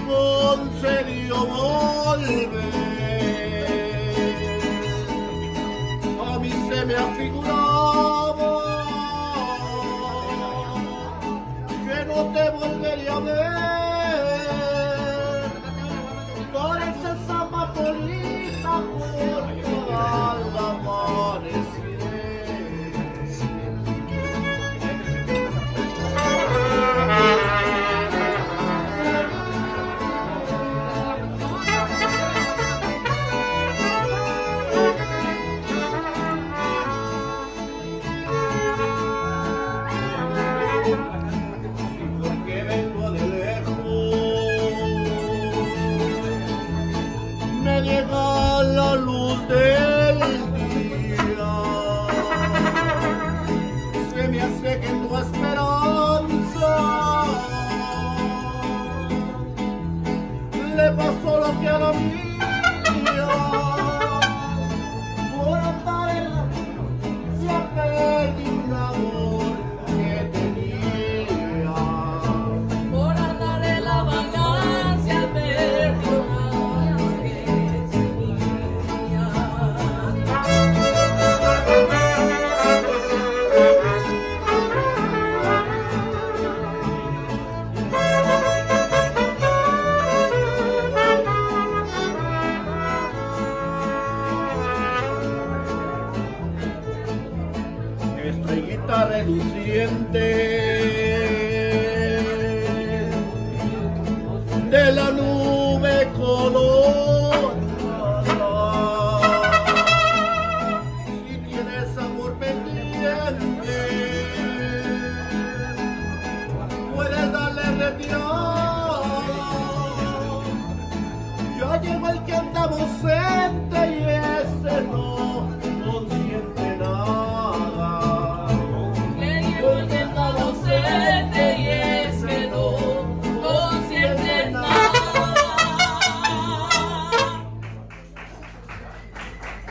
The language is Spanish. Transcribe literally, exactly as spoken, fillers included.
concedió volver. A mí se me afiguraba que no te volvería a ver. Por esa zapapolita por toda la amanecer. Porque vengo de lejos, me llega la luz del día, se me hace que tu esperanza le pasó lo que a la mía. Por andar en la se ha perdido un amor que tenía. Por andar en la vagancia perdió un amor que tenía. Estrellita reluciente de la nube colorada, si tienes amor pendiente puedes darle retirada. Ya llegó el que andamos en